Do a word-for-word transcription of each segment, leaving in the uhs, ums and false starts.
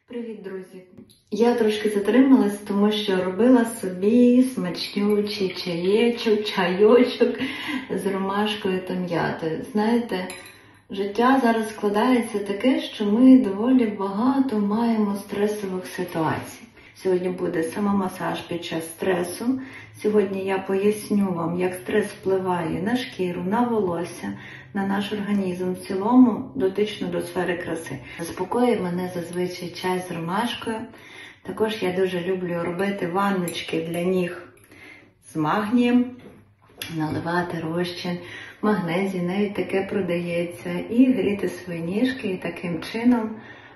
Привіт, друзі! Я трошки затрималась, тому що робила собі смачнючий чаєчок, чайочок з ромашкою та м'ятою. Знаєте, життя зараз складається таке, що ми доволі багато маємо стресових ситуацій. Сьогодні буде самомасаж під час стресу. Сьогодні я поясню вам, як стрес впливає на шкіру, на волосся, на наш організм в цілому, дотично до сфери краси. Заспокоює мене зазвичай чай з ромашкою. Також я дуже люблю робити ванночки для ніг з магнієм, наливати розчин, магнезій, навіть таке продається, і гріти свої ніжки, і таким чином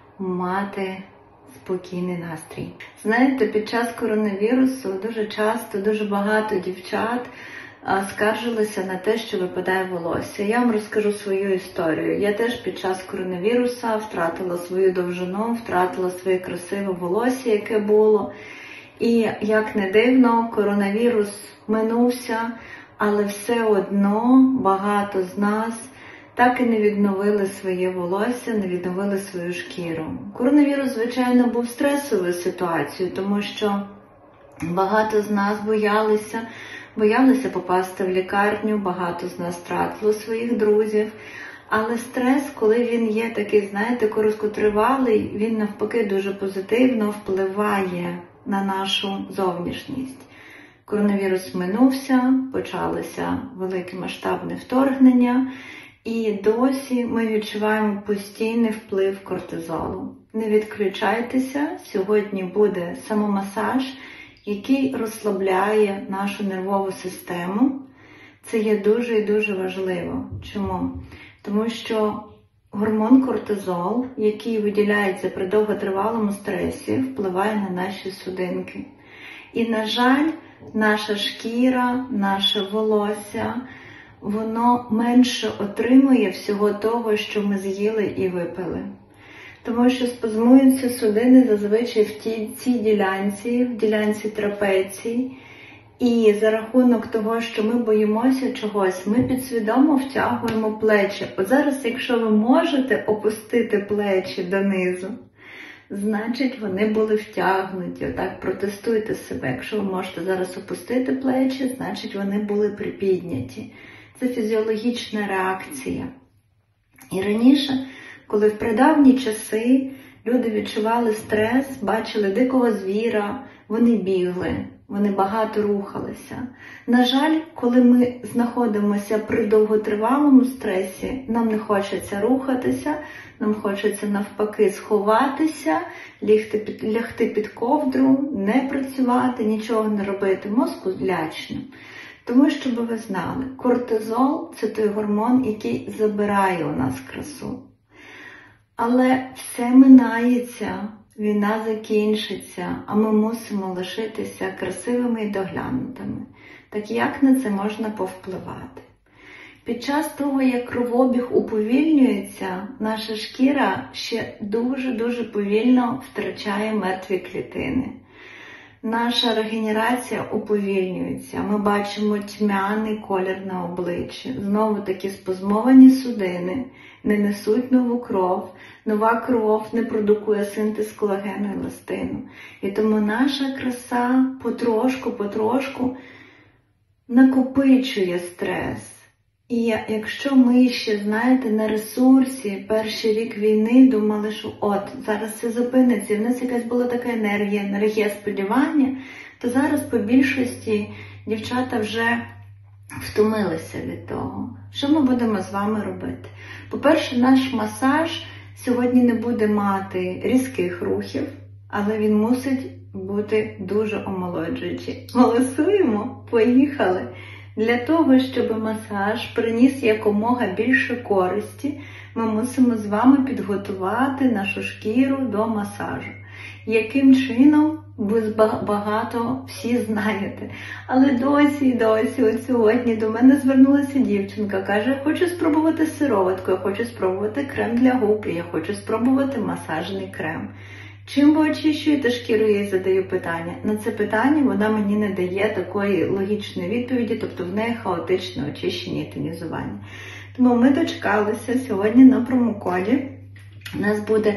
мати спокійний настрій. Знаєте, під час коронавірусу дуже часто, дуже багато дівчат скаржилися на те, що випадає волосся. Я вам розкажу свою історію. Я теж під час коронавірусу втратила свою довжину, втратила своє красиве волосся, яке було. І, як не дивно, коронавірус минувся, але все одно багато з нас так і не відновили своє волосся, не відновили свою шкіру. Коронавірус, звичайно, був стресовою ситуацією, тому що багато з нас боялися, боялися попасти в лікарню, багато з нас втратило своїх друзів. Але стрес, коли він є такий, знаєте, короткотривалий, він навпаки дуже позитивно впливає на нашу зовнішність. Коронавірус минувся, почалося велике масштабне вторгнення, і досі ми відчуваємо постійний вплив кортизолу. Не відключайтеся, сьогодні буде самомасаж, який розслабляє нашу нервову систему. Це є дуже і дуже важливо. Чому? Тому що гормон кортизол, який виділяється при довготривалому стресі, впливає на наші судинки. І, на жаль, наша шкіра, наше волосся, воно менше отримує всього того, що ми з'їли і випили. Тому що спазмуються судини зазвичай в тій, цій ділянці, в ділянці трапеції. І за рахунок того, що ми боїмося чогось, ми підсвідомо втягуємо плечі. От зараз, якщо ви можете опустити плечі донизу, значить вони були втягнуті. Отак протестуйте себе. Якщо ви можете зараз опустити плечі, значить вони були припідняті. Це фізіологічна реакція. І раніше, коли в прадавні часи люди відчували стрес, бачили дикого звіра, вони бігли, вони багато рухалися. На жаль, коли ми знаходимося при довготривалому стресі, нам не хочеться рухатися, нам хочеться навпаки сховатися, лягти під, лягти під ковдру, не працювати, нічого не робити, мозку лячно. Тому, щоб ви знали, кортизол – це той гормон, який забирає у нас красу. Але все минається, війна закінчиться, а ми мусимо лишитися красивими і доглянутими. Так як на це можна повпливати? Під час того, як кровообіг уповільнюється, наша шкіра ще дуже-дуже повільно втрачає мертві клітини. Наша регенерація уповільнюється, ми бачимо тьмяний колір на обличчі. Знову такі спазмовані судини не несуть нову кров, нова кров не продукує синтез колагену і еластину. І тому наша краса потрошку-потрошку накопичує стрес. І якщо ми ще, знаєте, на ресурсі перший рік війни думали, що от, зараз все зупиниться, і в нас якась була така енергія, енергія сподівання, то зараз по більшості дівчата вже втомилися від того. Що ми будемо з вами робити? По-перше, наш масаж сьогодні не буде мати різких рухів, але він мусить бути дуже омолоджуючий. Голосуємо? Поїхали! Для того, щоб масаж приніс якомога більше користі, ми мусимо з вами підготувати нашу шкіру до масажу. Яким чином, ви багато всі знаєте. Але досі і досі, от сьогодні до мене звернулася дівчинка, каже, я хочу спробувати сироватку, я хочу спробувати крем для губ, я хочу спробувати масажний крем. Чим ви очищуєте шкіру, я їй задаю питання. На це питання вона мені не дає такої логічної відповіді, тобто в неї хаотичне очищення і тонізування. Тому ми дочекалися сьогодні на промокоді. У нас буде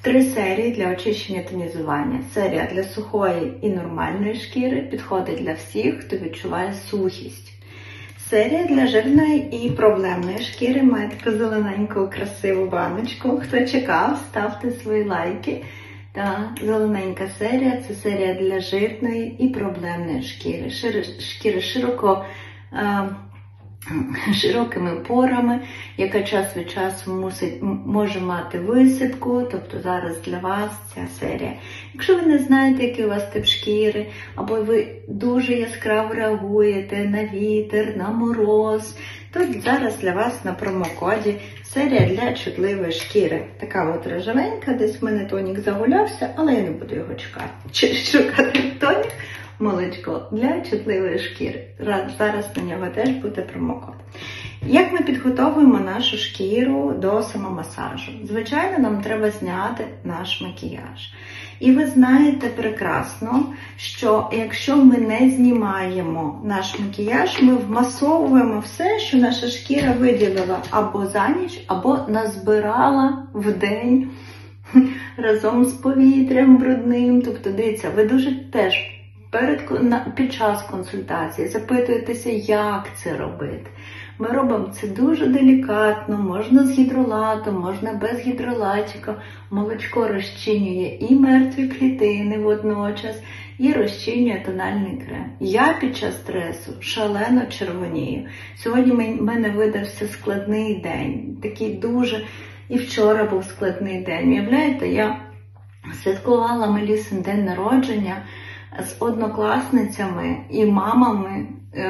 Три серії для очищення тонізування. Серія для сухої і нормальної шкіри підходить для всіх, хто відчуває сухість. Серія для жирної і проблемної шкіри має таку зелененьку красиву баночку. Хто чекав, ставте свої лайки. Та зелененька серія – це серія для жирної і проблемної шкіри. Шкіри широко, е, широкими порами, яка час від часу мусить, може мати висипку, тобто зараз для вас ця серія. Якщо ви не знаєте, який у вас тип шкіри, або ви дуже яскраво реагуєте на вітер, на мороз, то зараз для вас на промокоді серія для чутливої шкіри. Така от рожевенька, десь в мене тонік загулявся, але я не буду його чекати. Чи шукати тонік? Молочко для чутливої шкіри. Зараз на нього теж буде промокод. Як ми підготовуємо нашу шкіру до самомасажу? Звичайно, нам треба зняти наш макіяж. І ви знаєте прекрасно, що якщо ми не знімаємо наш макіяж, ми вмасовуємо все, що наша шкіра виділила або за ніч, або назбирала в день разом з повітрям брудним. Тобто, дивіться, ви дуже теж перед, під час консультації запитуєтеся, як це робити. Ми робимо це дуже делікатно, можна з гідролатом, можна без гідролатика. Молочко розчинює і мертві клітини водночас, і розчинює тональний крем. Я під час стресу шалено червонію. Сьогодні в мене видався складний день, такий дуже, і вчора був складний день. Уявляєте, я святкувала Мелісин день народження з однокласницями і мамами.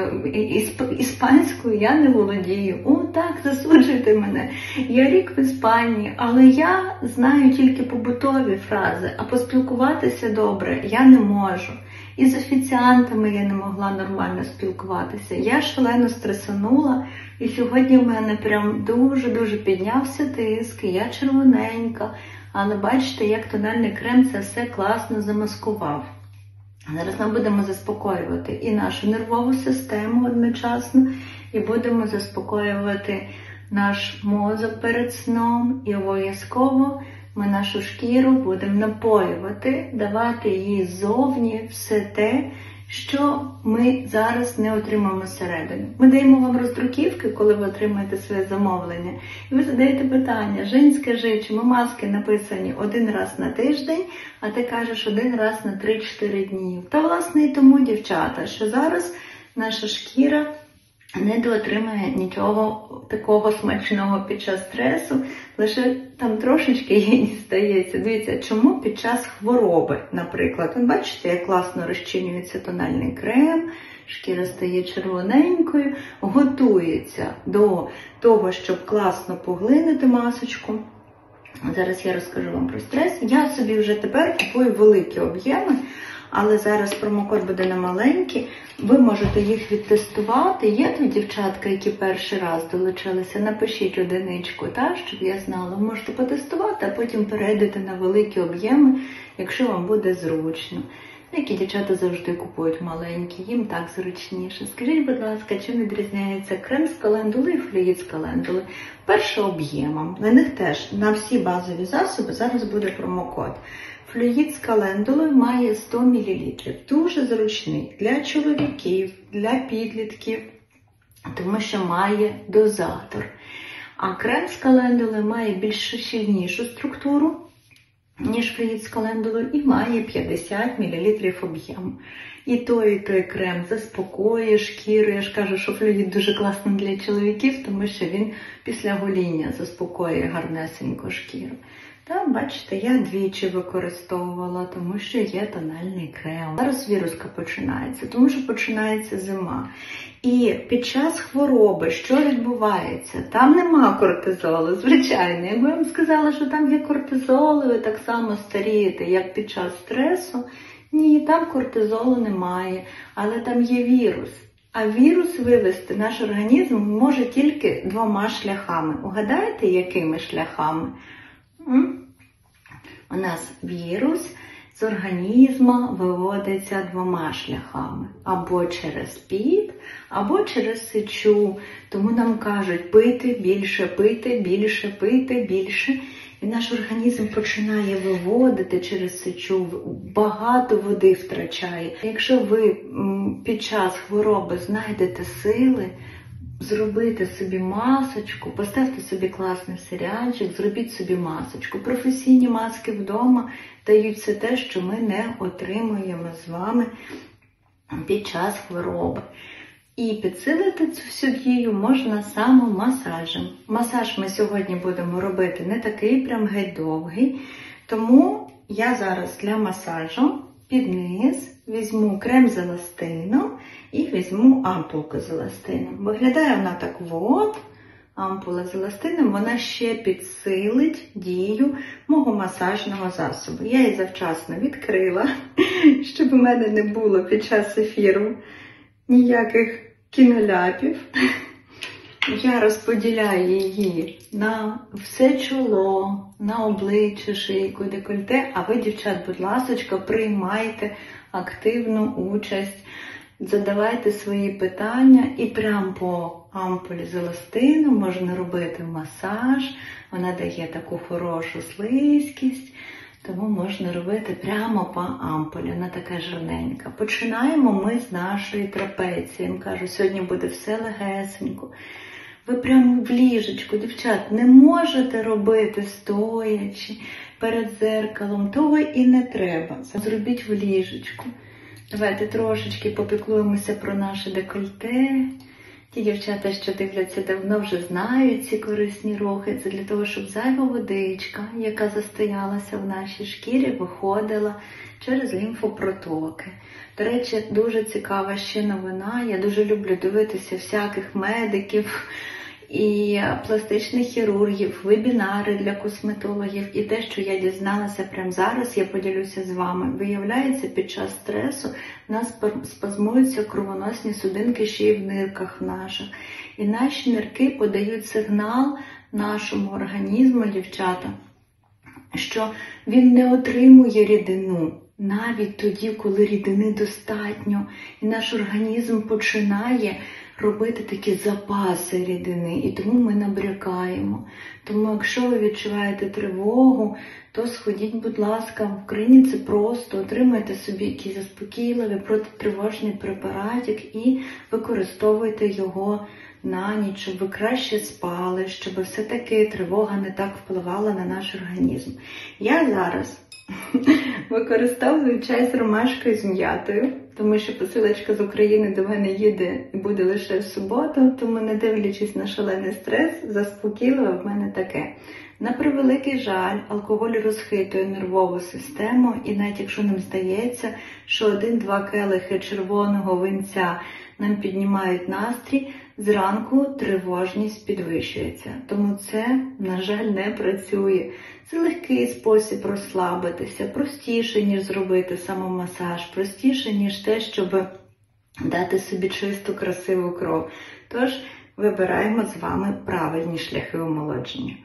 Іспанською я не володію. О, так, засуджуйте мене. Я рік в Іспанії, але я знаю тільки побутові фрази, а поспілкуватися добре я не можу. І з офіціантами я не могла нормально спілкуватися. Я шалено стресанула, і сьогодні в мене прям дуже-дуже піднявся тиск, я червоненька, але бачите, як тональний крем це все класно замаскував. Зараз ми будемо заспокоювати і нашу нервову систему одночасно, і будемо заспокоювати наш мозок перед сном, і обов'язково ми нашу шкіру будемо напоювати, давати їй ззовні все те, що ми зараз не отримаємо всередині. Ми даємо вам роздруківки, коли ви отримаєте своє замовлення, і ви задаєте питання: Жень, скажи, чому маски написані один раз на тиждень, а ти кажеш один раз на три-чотири дні. Та, власне, і тому, дівчата, що зараз наша шкіра не доотримає нічого такого смачного під час стресу, лише там трошечки їй стається. Дивіться, чому під час хвороби, наприклад, ви бачите, як класно розчинюється тональний крем, шкіра стає червоненькою, готується до того, щоб класно поглинути масочку. Зараз я розкажу вам про стрес. Я собі вже тепер купую великі об'єми, але зараз промокод буде на маленькі. Ви можете їх відтестувати. Є тут дівчатка, які перший раз долучилися, напишіть одиничку, та, щоб я знала. Ви можете потестувати, а потім перейдете на великі об'єми, якщо вам буде зручно. Які дівчата завжди купують маленькі, їм так зручніше. Скажіть, будь ласка, чим відрізняється крем з календули і флюїд з календули? Перше, об'ємом. На них теж, на всі базові засоби, зараз буде промокод. Флюїд з календулою має сто мілілітрів. Дуже зручний для чоловіків, для підлітків, тому що має дозатор. А крем з календулою має більш щільнішу структуру, ніж флюїд з календулою, і має п'ятдесят мілілітрів об'єму. І той, і той крем заспокоює шкіру. Я ж кажу, що флюїд дуже класний для чоловіків, тому що він після гоління заспокоює гарнесенько шкіру. Та, бачите, я двічі використовувала, тому що є тональний крем. Зараз віруска починається, тому що починається зима. І під час хвороби що відбувається? Там нема кортизолу, звичайно. Якби я вам сказала, що там є кортизол, ви так само старієте, як під час стресу. Ні, там кортизолу немає, але там є вірус. А вірус вивести наш організм може тільки двома шляхами. Угадаєте, якими шляхами? У нас вірус з організму виводиться двома шляхами. Або через піт, або через сечу. Тому нам кажуть пити більше, пити більше, пити більше. І наш організм починає виводити через сечу, багато води втрачає. Якщо ви під час хвороби знайдете сили, зробити собі масочку, поставте собі класний серіальчик, зробіть собі масочку. Професійні маски вдома дають все те, що ми не отримуємо з вами під час хвороби. І підсилити цю всю дію можна самомасажем. Масаж ми сьогодні будемо робити не такий прям геть довгий, тому я зараз для масажу під низ візьму крем з еластином і візьму ампулку з еластином. Виглядає вона так от, ампула з еластином, вона ще підсилить дію мого масажного засобу. Я її завчасно відкрила, щоб у мене не було під час ефіру ніяких кіноляпів. Я розподіляю її на все чоло, на обличчя, шийку, декольте, а ви, дівчат, будь ласочка, приймайте активну участь, задавайте свої питання і прямо по ампулі з еластином можна робити масаж, вона дає таку хорошу слизькість, тому можна робити прямо по ампулі, вона така жирненька. Починаємо ми з нашої трапеції. Я кажу, сьогодні буде все легесенько. Ви прямо в ліжечку, дівчат, не можете робити стоячи перед зеркалом, того і не треба. Зробіть в ліжечку. Давайте трошечки попіклуємося про наше декольте. Ті дівчата, що дивляться давно, вже знають ці корисні рухи. Це для того, щоб зайва водичка, яка застоялася в нашій шкірі, виходила через лімфопротоки. До речі, дуже цікава ще новина. Я дуже люблю дивитися всяких медиків і пластичних хірургів, вебінари для косметологів. І те, що я дізналася прямо зараз, я поділюся з вами. Виявляється, під час стресу в нас спазмуються кровоносні судинки ще й в нирках наших. І наші нирки подають сигнал нашому організму, дівчата, що він не отримує рідину. Навіть тоді, коли рідини достатньо, і наш організм починає робити такі запаси рідини, і тому ми набрякаємо. Тому якщо ви відчуваєте тривогу, то сходіть, будь ласка, в Україні це просто, отримайте собі якийсь заспокійливий протитривожний препаратик і використовуйте його на ніч, щоб ви краще спали, щоб все-таки тривога не так впливала на наш організм. Я зараз використовую чай з ромашкою з м'ятою, тому що посилочка з України до мене їде і буде лише в суботу, тому, не дивлячись на шалений стрес, заспокійливе в мене таке. На превеликий жаль, алкоголь розхитує нервову систему, і навіть якщо нам здається, що один-два келихи червоного винця нам піднімають настрій, зранку тривожність підвищується. Тому це, на жаль, не працює. Це легкий спосіб розслабитися, простіше, ніж зробити самомасаж, простіше, ніж те, щоб дати собі чисту, красиву кров. Тож, вибираємо з вами правильні шляхи омолодження.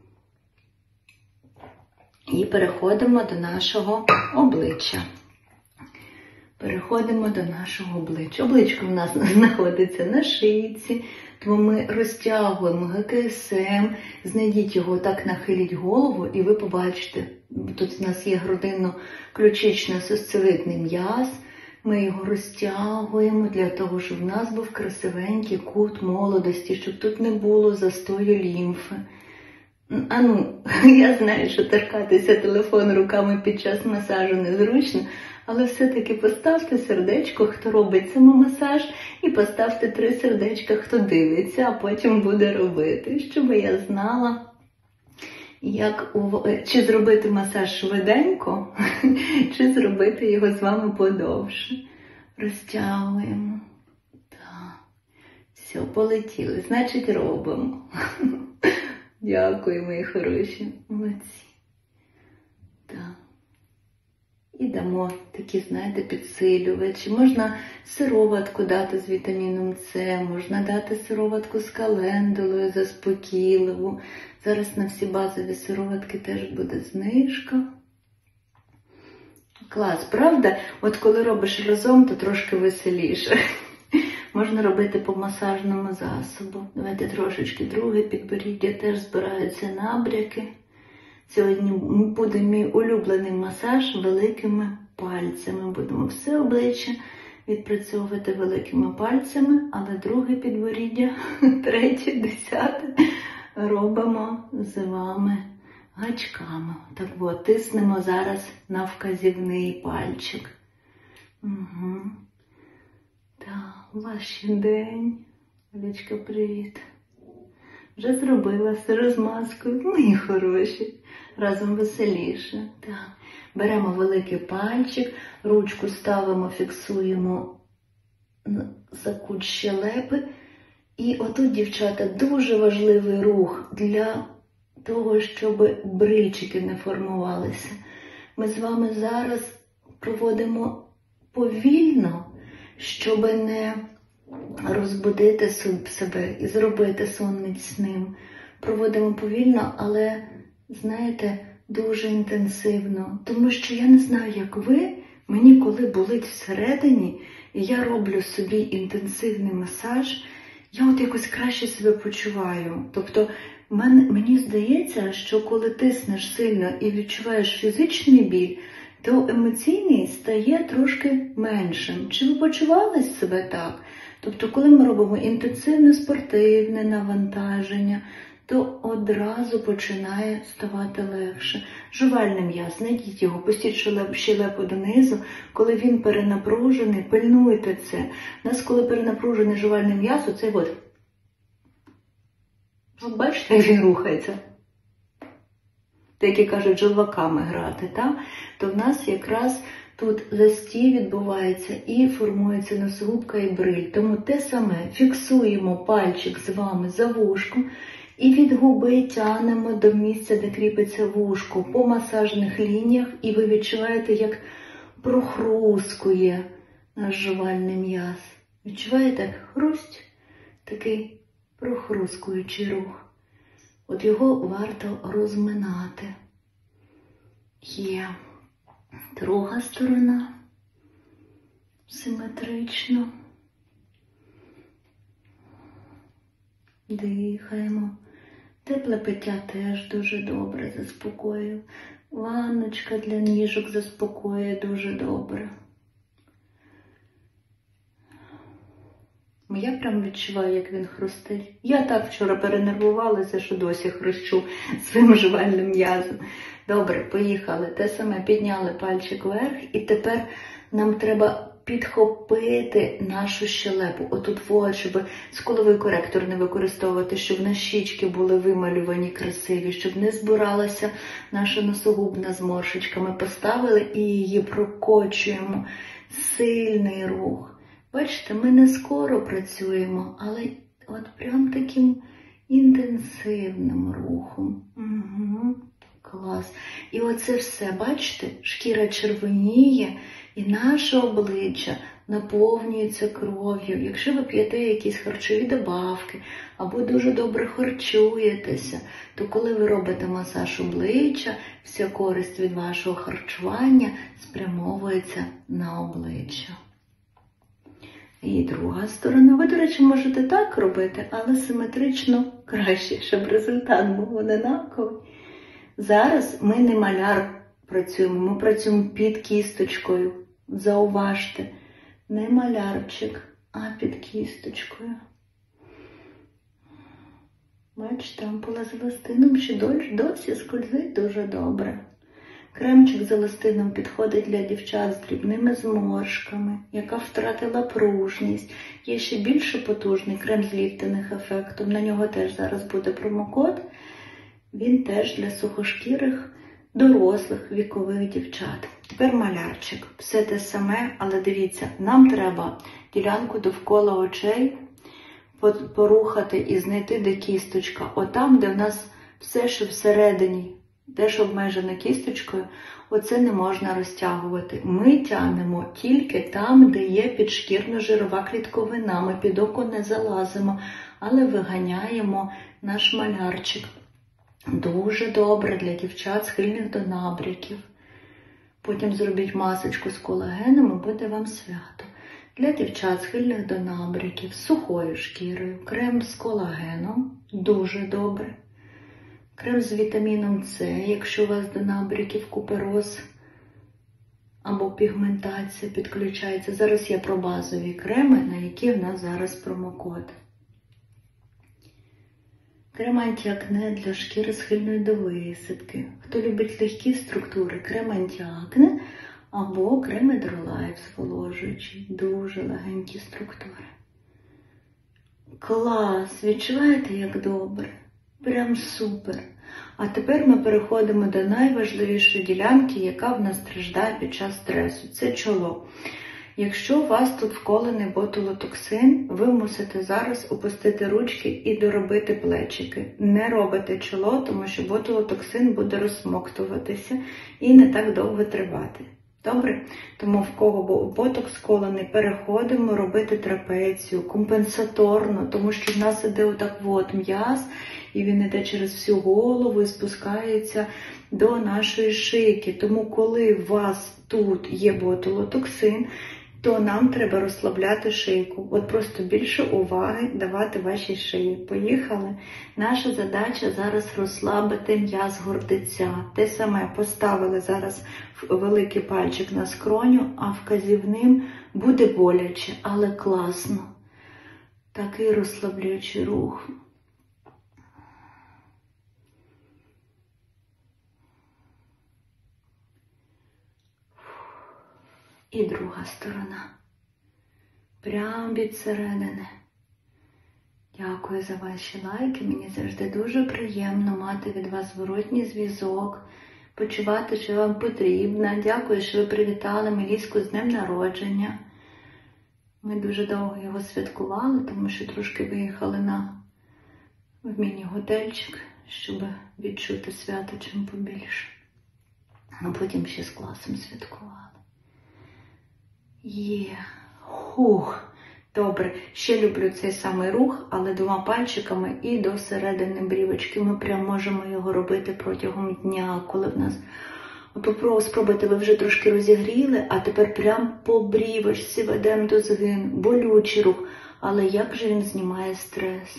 І переходимо до нашого обличчя. Переходимо до нашого обличчя. Обличчя в нас знаходиться на шийці, тому ми розтягуємо ге ка ес ем, знайдіть його, так нахиліть голову, і ви побачите, тут у нас є грудинно-ключично-сосцевидний м'яз, ми його розтягуємо для того, щоб в нас був красивенький кут молодості, щоб тут не було застою лімфи. А ну, я знаю, що торкатися телефон руками під час масажу незручно, але все-таки поставте сердечко, хто робить самомасаж, і поставте три сердечка, хто дивиться, а потім буде робити, щоб я знала, як у... чи зробити масаж швиденько, чи зробити його з вами подовше. Розтягуємо. Так. Все, полетіли. Значить, робимо. Дякую, мої хороші. Молодці. Так. І дамо такі, знаєте, підсилювачі. Можна сироватку дати з вітаміном С, можна дати сироватку з календулою заспокійливу. Зараз на всі базові сироватки теж буде знижка. Клас, правда? От коли робиш разом, то трошки веселіше. Можна робити по масажному засобу. Давайте трошечки друге підборіддя, теж збираються набряки. Сьогодні буде мій улюблений масаж великими пальцями. Будемо все обличчя відпрацьовувати великими пальцями, але друге підборіддя, третє, десяте робимо з вами гачками. Так от, тиснемо зараз на вказівний пальчик. Угу. Так, ваш день. Олечка, привіт. Вже зробила все розмазкою. Мої хороші. Разом веселіше. Так. Беремо великий пальчик, ручку ставимо, фіксуємо за кут щелепи. І отут, дівчата, дуже важливий рух для того, щоб брильчики не формувалися. Ми з вами зараз проводимо повільно, щоб не розбудити себе і зробити сон міцним. Проводимо повільно, але, знаєте, дуже інтенсивно. Тому що я не знаю, як ви, мені коли болить всередині, і я роблю собі інтенсивний масаж, я от якось краще себе почуваю. Тобто, мені здається, що коли тиснеш сильно і відчуваєш фізичний біль, то емоційний стає трошки меншим. Чи ви почували себе так? Тобто, коли ми робимо інтенсивне спортивне навантаження, то одразу починає ставати легше. Жувальний м'яз, знайдіть його, пустіть щелепу донизу. Коли він перенапружений, пильнуйте це. У нас, коли перенапружений жувальний м'яз, оцей от. От бачите, як він рухається? Такі кажуть, желваками грати, так? То в нас якраз тут застій відбувається і формується носогубка і бриль. Тому те саме, фіксуємо пальчик з вами за вушком і від губи тянемо до місця, де кріпиться вушко, по масажних лініях, і ви відчуваєте, як прохрускує наш жувальний м'яз. Відчуваєте? Хрусть? Такий прохрускуючий рух. От його варто розминати. Є друга сторона. Симетрично. Дихаємо. Тепле пиття теж дуже добре заспокоює. Ванночка для ніжок заспокоює дуже добре. Я прям відчуваю, як він хрустить. Я так вчора перенервувалася, що досі хрущу своїм жувальним м'язом. Добре, поїхали. Те саме, підняли пальчик вверх, і тепер нам треба підхопити нашу щелепу. Отут вот, щоб скуловий коректор не використовувати, щоб на щічки були вималювані красиві, щоб не збиралася наша носогубна з моршечками. Поставили і її прокочуємо. Сильний рух. Бачите, ми не скоро працюємо, але от прям таким інтенсивним рухом. Угу. Клас. І оце все, бачите, шкіра червоніє, і наше обличчя наповнюється кров'ю. Якщо ви п'єте якісь харчові добавки, або дуже добре харчуєтеся, то коли ви робите масаж обличчя, вся користь від вашого харчування спрямовується на обличчя. І друга сторона. Ви, до речі, можете так робити, але симетрично краще, щоб результат був однаковий. Зараз ми не маляр працюємо, ми працюємо під кісточкою. Зауважте, не малярчик, а під кісточкою. Бачите, ампула з еластином ще досі скользить дуже добре. Кремчик з еластином підходить для дівчат з дрібними зморшками, яка втратила пружність. Є ще більш потужний крем з ліфтинг ефектом, на нього теж зараз буде промокод. Він теж для сухошкірих, дорослих, вікових дівчат. Тепер малярчик. Все те саме, але дивіться, нам треба ділянку довкола очей порухати і знайти, де кісточка. Отам, де в нас все, що всередині, теж обмежено кісточкою, оце не можна розтягувати. Ми тягнемо тільки там, де є підшкірно-жирова клітковина. Ми під око не залазимо, але виганяємо наш малярчик. Дуже добре для дівчат, схильних до набряків. Потім зробіть масочку з колагеном і буде вам свято. Для дівчат, схильних до набряків, з сухою шкірою, крем з колагеном, дуже добре. Крем з вітаміном С, якщо у вас до набряків купероз або пігментація підключається. Зараз я про базові креми, на які в нас зараз промокод. Крем антиакне для шкіри, схильної до висипки. Хто любить легкі структури, крем антиакне або крем Hydrolife зволожуючий. Дуже легенькі структури. Клас! Відчуваєте, як добре? Прям супер! А тепер ми переходимо до найважливішої ділянки, яка в нас страждає під час стресу. Це чоло. Якщо у вас тут вколений ботулотоксин, ви мусите зараз опустити ручки і доробити плечики. Не робите чоло, тому що ботулотоксин буде розсмоктуватися і не так довго тривати. Добре? Тому в кого ботокс колений, переходимо робити трапецію компенсаторно, тому що в нас іде отак от м'яз, і він іде через всю голову і спускається до нашої шийки. Тому коли у вас тут є ботулотоксин, то нам треба розслабляти шийку. От просто більше уваги давати вашій шиї. Поїхали. Наша задача зараз розслабити м'яз гордиця. Те саме поставили зараз великий пальчик на скроню, а вказівним буде боляче, але класно. Такий розслаблюючий рух. І друга сторона. Прямо від середини. Дякую за ваші лайки. Мені завжди дуже приємно мати від вас зворотній зв'язок, почувати, що вам потрібно. Дякую, що ви привітали Меліску з днем народження. Ми дуже довго його святкували, тому що трошки виїхали на в міні-готельчик, щоб відчути свято чим побільше. А потім ще з класом святкували. Є. Хух. Добре. Ще люблю цей самий рух, але двома пальчиками і до середини брівочки. Ми прямо можемо його робити протягом дня, коли в нас... Попробуйте, спробуйте, ви вже трошки розігріли, а тепер прямо по брівочці ведемо до згин. Болючий рух. Але як же він знімає стрес?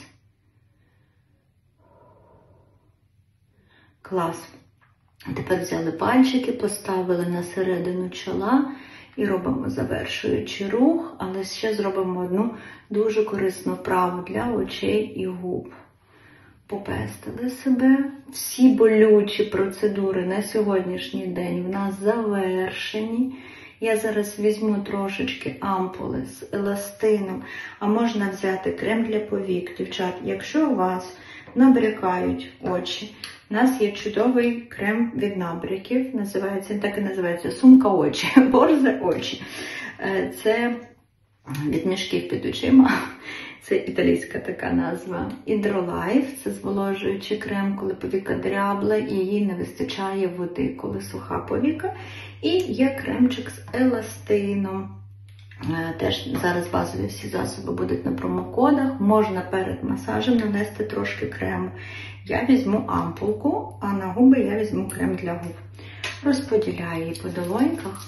Клас. А тепер взяли пальчики, поставили на середину чола і робимо завершуючий рух, але ще зробимо одну дуже корисну вправу для очей і губ. Попестили себе. Всі болючі процедури на сьогоднішній день в нас завершені. Я зараз візьму трошечки ампули з еластином, а можна взяти крем для повік. Дівчат, якщо у вас набрякають очі, у нас є чудовий крем від набряків, називається, так і називається сумка очі, борзе очі. Це від мішків під очима, це італійська така назва. Hydrolife – це зволожуючий крем, коли повіка дрябла і їй не вистачає води, коли суха повіка. І є кремчик з еластином. Теж зараз базові всі засоби будуть на промокодах. Можна перед масажем нанести трошки крему. Я візьму ампулку, а на губи я візьму крем для губ. Розподіляю її по долоньках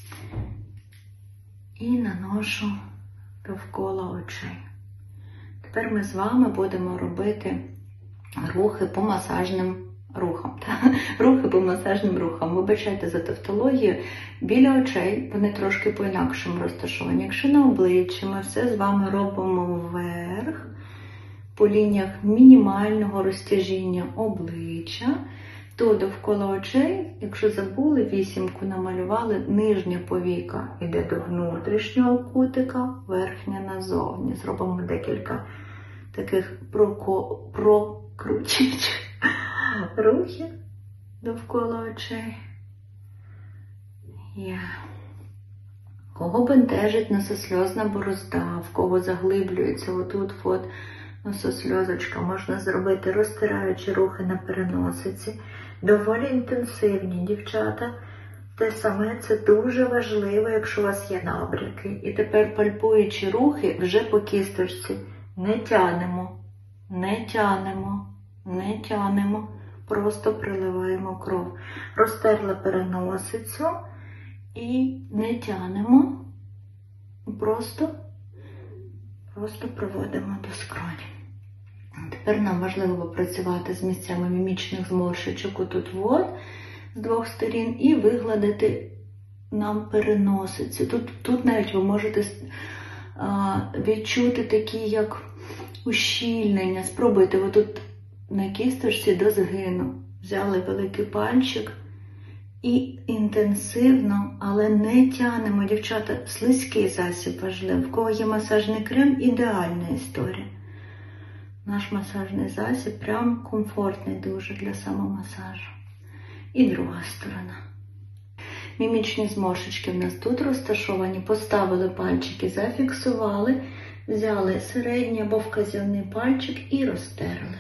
і наношу довкола очей. Тепер ми з вами будемо робити рухи по масажним рухам. Рухи по масажним рухам. Вибачайте за тавтологію. Біля очей вони трошки по-інакшому розташовані. Якщо на обличчі ми все з вами робимо вверх, по лініях мінімального розтяжіння обличчя, то довкола очей, якщо забули, вісімку намалювали, нижня повіка йде до внутрішнього кутика, верхня назовні. Зробимо декілька таких прокручуючих рухів довкола очей. Yeah. Кого бентежить нососльозна борозда, в кого заглиблюється отут от нососльозочка, можна зробити розтираючі рухи на переносиці. Доволі інтенсивні, дівчата. Те саме, це дуже важливо, якщо у вас є набряки. І тепер пальпуючі рухи вже по кісточці. Не тянемо, не тянемо, не тянемо. Просто приливаємо кров. Розтерла переносицю і не тянемо, просто, просто проводимо до скроні. Тепер нам важливо попрацювати з місцями мімічних зморшечок отут от, з двох сторін, і вигладити нам переносицю. Тут, тут навіть ви можете а, відчути такі, як ущільнення. Спробуйте, ви тут на кісточці до згину взяли великий пальчик і інтенсивно, але не тянемо, дівчата, слизький засіб важливий. В кого є масажний крем, ідеальна історія. Наш масажний засіб прям комфортний дуже для самомасажу. І друга сторона. Мімічні зморшечки в нас тут розташовані. Поставили пальчики, зафіксували, взяли середній або вказівний пальчик і розтерли.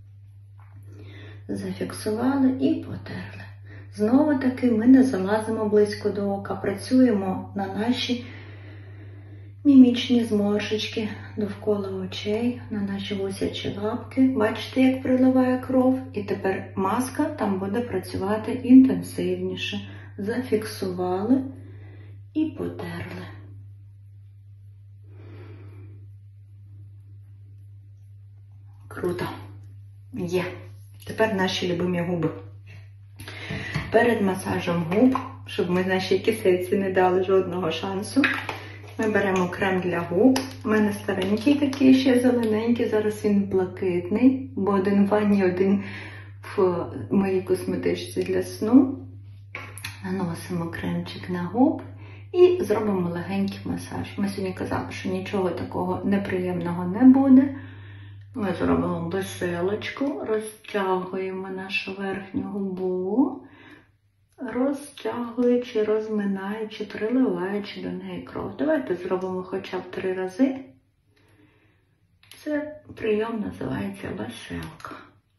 Зафіксували і потерли. Знову таки ми не залазимо близько до ока, працюємо на наші мімічні зморшечки довкола очей, на наші гусячі лапки. Бачите, як приливає кров? І тепер маска там буде працювати інтенсивніше. Зафіксували і потерли. Круто. Є. Тепер наші любимі губи. Перед масажем губ, щоб ми нашій кисиці не дали жодного шансу, ми беремо крем для губ. У мене старенький такий, ще зелененький, зараз він блакитний, бо один в ванні, один в моїй косметичці для сну. Наносимо кремчик на губ і зробимо легенький масаж. Ми сьогодні казали, що нічого такого неприємного не буде. Ми зробимо веселочку, розтягуємо нашу верхню губу, розтягуючи, розминаючи, приливаючи до неї кров. Давайте зробимо хоча б три рази. Це прийом називається веселка.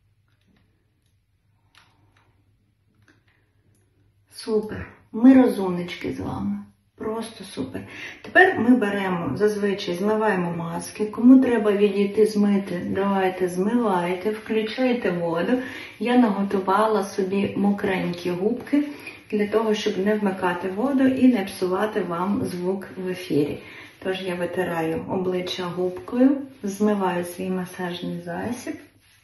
Супер! Ми розумнички з вами. Просто супер. Тепер ми беремо, зазвичай змиваємо маски. Кому треба відійти змити, давайте змивайте, включайте воду. Я наготувала собі мокренькі губки для того, щоб не вмикати воду і не псувати вам звук в ефірі. Тож я витираю обличчя губкою, змиваю свій масажний засіб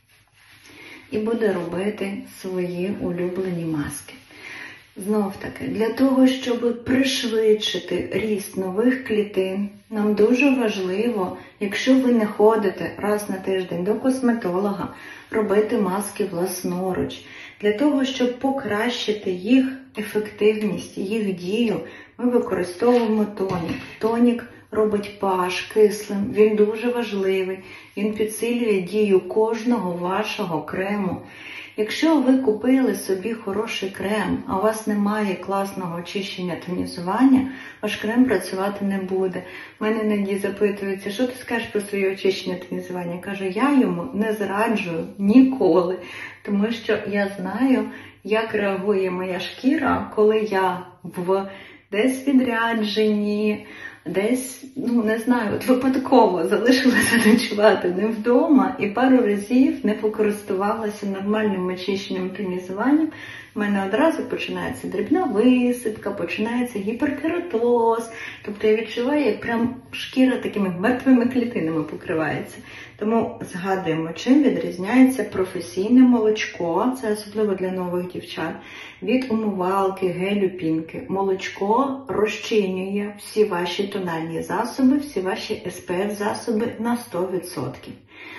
і буду робити свої улюблені маски. Знов таки, для того, щоб пришвидшити ріст нових клітин, нам дуже важливо, якщо ви не ходите раз на тиждень до косметолога, робити маски власноруч. Для того, щоб покращити їх ефективність, їх дію, ми використовуємо тонік. Тонік робить pH кислим, він дуже важливий, він підсилює дію кожного вашого крему. Якщо ви купили собі хороший крем, а у вас немає класного очищення тонізування, ваш крем працювати не буде. У мене іноді запитуються, що ти скажеш про своє очищення тонізування? Я кажу, я йому не зраджую ніколи, тому що я знаю, як реагує моя шкіра, коли я в десь відрядженні, десь, ну не знаю, от випадково залишилася ночувати не вдома і пару разів не покористувалася нормальним очищенням тонізуванням. У мене одразу починається дрібна висипка, починається гіперкератоз. Тобто я відчуваю, як прям шкіра такими мертвими клітинами покривається. Тому згадуємо, чим відрізняється професійне молочко, це особливо для нових дівчат, від умивалки, гелю, пінки. Молочко розчинює всі ваші тональні засоби, всі ваші ес пе еф засоби на сто відсотків.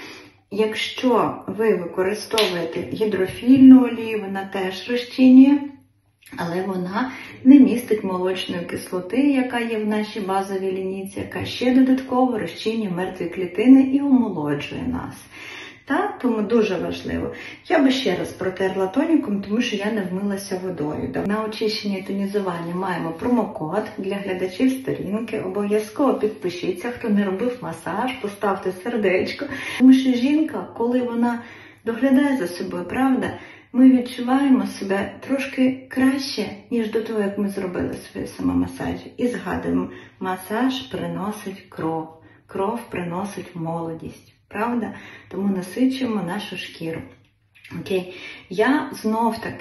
Якщо ви використовуєте гідрофільну олію, вона теж розчинює, але вона не містить молочної кислоти, яка є в нашій базовій лінійці, яка ще додатково розчинює мертві клітини і омолоджує нас. Та? Тому дуже важливо. Я би ще раз протерла тоніком, тому що я не вмилася водою. На очищення і тонізування маємо промокод для глядачів сторінки. Обов'язково підпишіться, хто не робив масаж, поставте сердечко. Тому що жінка, коли вона доглядає за собою, правда, ми відчуваємо себе трошки краще, ніж до того, як ми зробили свої самомасажі. І згадуємо, масаж приносить кров, кров приносить молодість. Правда? Тому насичуємо нашу шкіру. Окей. Я знов таки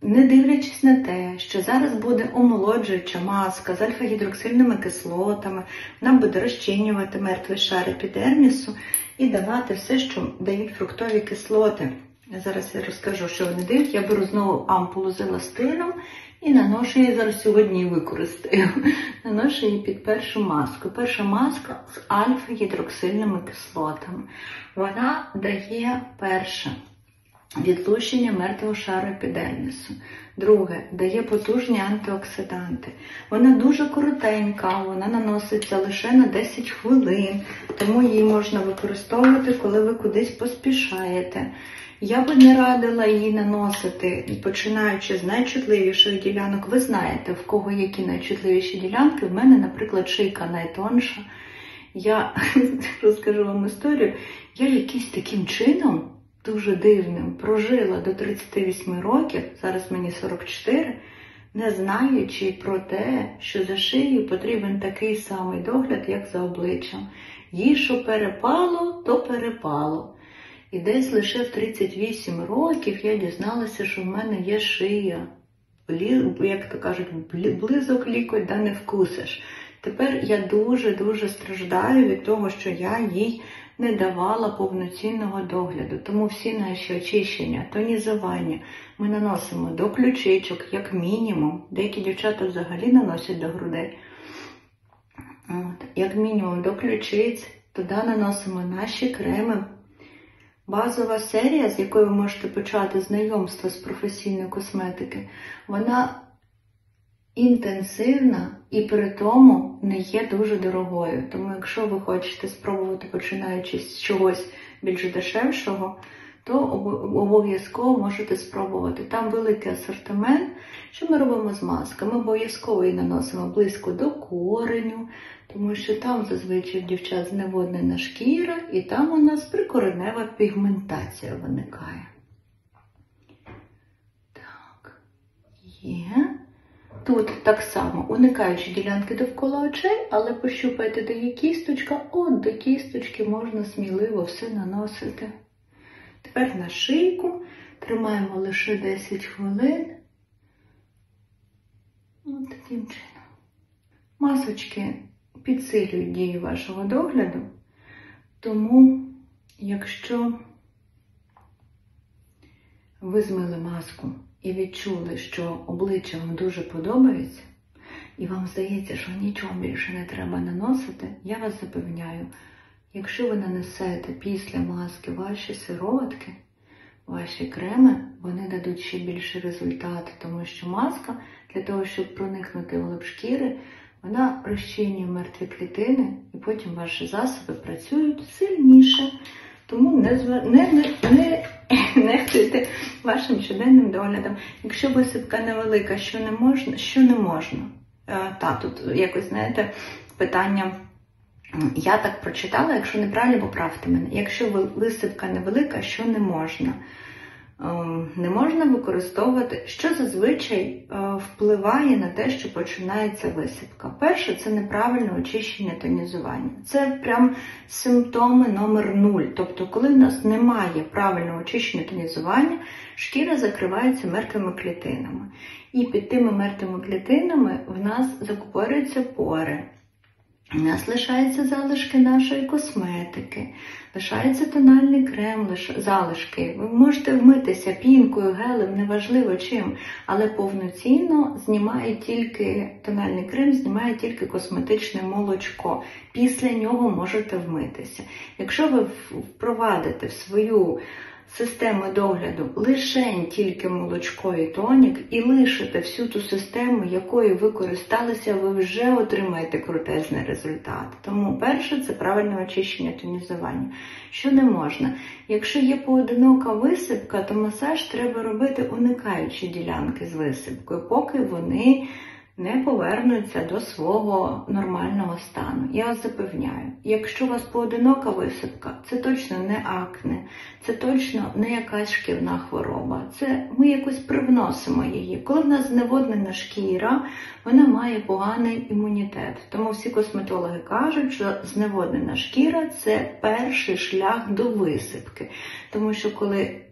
не дивлячись на те, що зараз буде омолоджуюча маска з альфа-гідроксильними кислотами, вона буде розчинювати мертвий шар епідермісу і давати все, що дають фруктові кислоти. Зараз я розкажу, що вони дають. Я беру знову ампулу з еластином і наношу її, зараз сьогодні використаю, наношу її під першу маску. Перша маска з альфа-гідроксильними кислотами. Вона дає перше відлучення мертвого шару епідермісу. Друге, дає потужні антиоксиданти. Вона дуже коротенька, вона наноситься лише на десять хвилин, тому її можна використовувати, коли ви кудись поспішаєте. Я би не радила її наносити, починаючи з найчутливіших ділянок. Ви знаєте, в кого які найчутливіші ділянки. В мене, наприклад, шийка найтонша. Я розкажу вам історію. Я якийсь таким чином, дуже дивним, прожила до тридцяти восьми років, зараз мені сорок чотири, не знаючи про те, що за шиєю потрібен такий самий догляд, як за обличчям. Їй що перепало, то перепало. І десь лише в тридцять вісім років я дізналася, що в мене є шия. Як то кажуть, близок лікоть, да не вкусиш. Тепер я дуже-дуже страждаю від того, що я їй не давала повноцінного догляду. Тому всі наші очищення, тонізування ми наносимо до ключичок, як мінімум. Деякі дівчата взагалі наносять до грудей. От, як мінімум до ключиць, туди наносимо наші креми. Базова серія, з якою ви можете почати знайомство з професійної косметики, вона інтенсивна і при тому не є дуже дорогою. Тому якщо ви хочете спробувати, починаючи з чогось більш дешевшого, то обов'язково можете спробувати. Там великий асортимент. Що ми робимо з масками? Ми обов'язково її наносимо близько до кореню, тому що там зазвичай в дівчат зневоднена шкіра, і там у нас прикоренева пігментація виникає. Так, є. Тут так само, уникаючи ділянки довкола очей, але пощупайте, де є кісточка, от до кісточки можна сміливо все наносити. Тепер на шийку тримаємо лише десять хвилин. Ось таким чином. Масочки підсилюють дію вашого догляду, тому якщо ви змили маску і відчули, що обличчя вам дуже подобається, і вам здається, що нічого більше не треба наносити, я вас запевняю, якщо ви нанесете після маски ваші сироватки, ваші креми, вони дадуть ще більше результату, тому що маска, для того, щоб проникнути в лоб шкіри, вона розчинює мертві клітини, і потім ваші засоби працюють сильніше. Тому не, не, не, не нехтуйте вашим щоденним доглядом. Якщо висипка невелика, що не можна? Що не можна? Е, та, тут якось, знаєте, питання, я так прочитала, якщо неправильно, поправте мене. Якщо висипка невелика, що не можна? Не можна використовувати, що зазвичай впливає на те, що починається висипка. Перше, це неправильне очищення тонізування. Це прям симптоми номер нуль. Тобто, коли в нас немає правильного очищення тонізування, шкіра закривається мертвими клітинами. І під тими мертвими клітинами в нас закупорюються пори. У нас лишаються залишки нашої косметики, лишається тональний крем, залишки. Ви можете вмитися пінкою, гелем, неважливо чим, але повноцінно знімає тільки тональний крем, знімає тільки косметичне молочко. Після нього можете вмитися. Якщо ви впровадите в свою систему догляду лишень тільки молочко і тонік, і лишите всю ту систему, якою ви користалися, ви вже отримаєте крутезний результат. Тому перше – це правильне очищення тонізування. Що не можна? Якщо є поодинока висипка, то масаж треба робити, уникаючи ділянки з висипкою, поки вони не повернуться до свого нормального стану. Я вас запевняю, якщо у вас поодинока висипка, це точно не акне, це точно не якась шкірна хвороба. Це ми якось привносимо її. Коли в нас зневоднена шкіра, вона має поганий імунітет. Тому всі косметологи кажуть, що зневоднена шкіра – це перший шлях до висипки. Тому що коли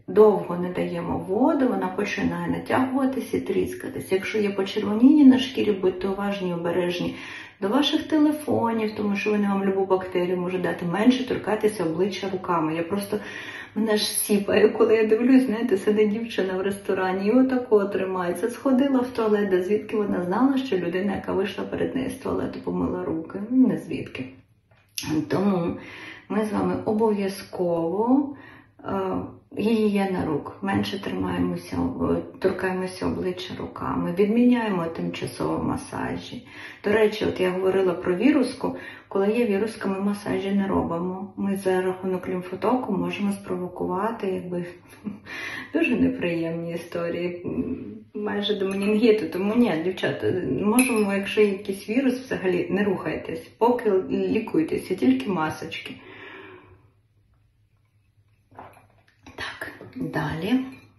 довго не даємо воду, вона починає натягуватися і тріскатися. Якщо є почервоніння на шкірі, будьте уважні і обережні до ваших телефонів, тому що вони вам любу бактерію можуть дати. Менше торкатися обличчя руками. Я просто, мене ж сіпає, коли я дивлюсь, знаєте, сидить дівчина в ресторані і отако тримається. Сходила в туалет, де звідки вона знала, що людина, яка вийшла перед нею з туалету, помила руки. Не звідки. Тому ми з вами обов'язково гігієна рук, менше тримаємося, торкаємося обличчя руками, відміняємо тимчасово масажі. До речі, от я говорила про віруску, коли є віруска, ми масажі не робимо. Ми за рахунок лімфотоку можемо спровокувати якби дуже неприємні історії, майже до менінгіту. Тому ні, дівчата, можемо, якщо є якийсь вірус, взагалі не рухайтесь, поки лікуйтеся, тільки масочки. Далі,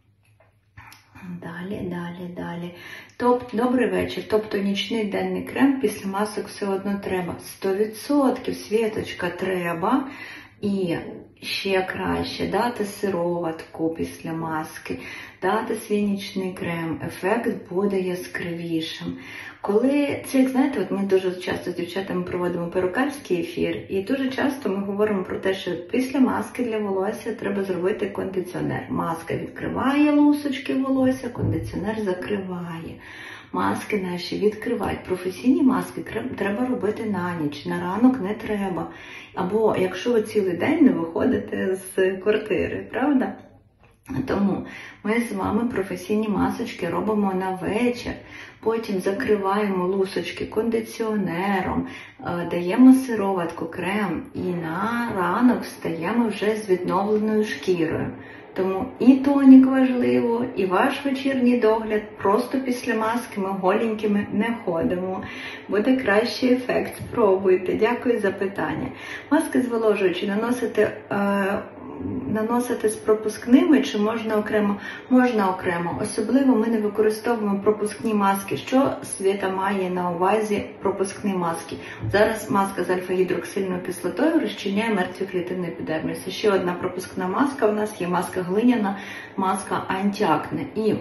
далі, далі, далі. Топ, добрий вечір. Тобто нічний денний крем після масок все одно треба. сто відсотків, Світочка, треба. І ще краще дати сироватку після маски, дати свій нічний крем. Ефект буде яскравішим. Коли, це як знаєте, от ми дуже часто з дівчатами проводимо перукарський ефір, і дуже часто ми говоримо про те, що після маски для волосся треба зробити кондиціонер. Маска відкриває лусочки волосся, кондиціонер закриває. Маски наші відкривають. Професійні маски треба робити на ніч, на ранок не треба. Або якщо ви цілий день не виходите з квартири, правда? Тому ми з вами професійні масочки робимо на вечір, потім закриваємо лусочки кондиціонером, даємо сироватку, крем і на ранок встаємо вже з відновленою шкірою. Тому і тонік важливо, і ваш вечірній догляд. Просто після маски ми голенькими не ходимо. Буде кращий ефект. Спробуйте. Дякую за питання. Маски зволожуючі наносити, е, наносити з пропускними чи можна окремо? Можна окремо. Особливо ми не використовуємо пропускні маски. Що Світа має на увазі пропускні маски? Зараз маска з альфа-гідроксильною кислотою розчиняє мертві клітини епідермісу. Ще одна пропускна маска у нас є маска глиняна, маска антиакне. І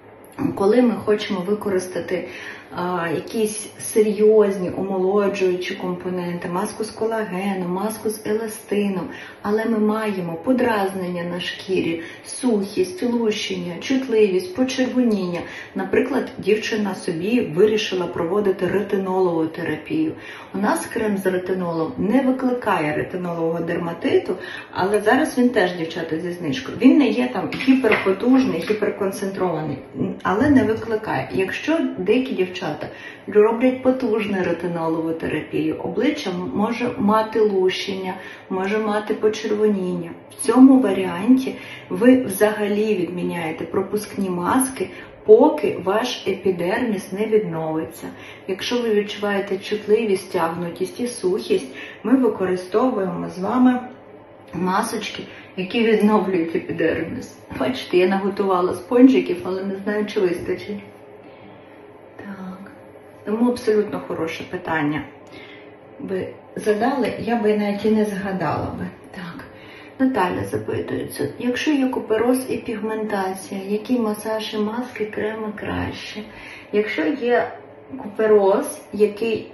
коли ми хочемо використати а, якісь серйозні омолоджуючі компоненти, маску з колагеном, маску з еластином, але ми маємо подразнення на шкірі, сухість, лущення, чутливість, почервоніння. Наприклад, дівчина собі вирішила проводити ретинолову терапію. У нас крем з ретинолом не викликає ретинолового дерматиту, але зараз він теж, дівчата, зі знижкою. Він не є там гіперпотужний, гіперконцентрований, але не викликає. Якщо деякі дівчата роблять потужну ретинолову терапію, обличчя може мати лущення, може мати почервоніння. В цьому варіанті ви взагалі відміняєте пропускні маски, поки ваш епідерміс не відновиться. Якщо ви відчуваєте чутливість, тягнутість і сухість, ми використовуємо з вами масочки, які відновлюють епідерміс. Бачите, я наготувала спонжиків, але не знаю, чи вистачить. Так. Тому абсолютно хороше питання ви задали, я би навіть і не згадала би. Так. Наталя запитується, якщо є купероз і пігментація, які масаж і маски, креми краще? Якщо є купероз, який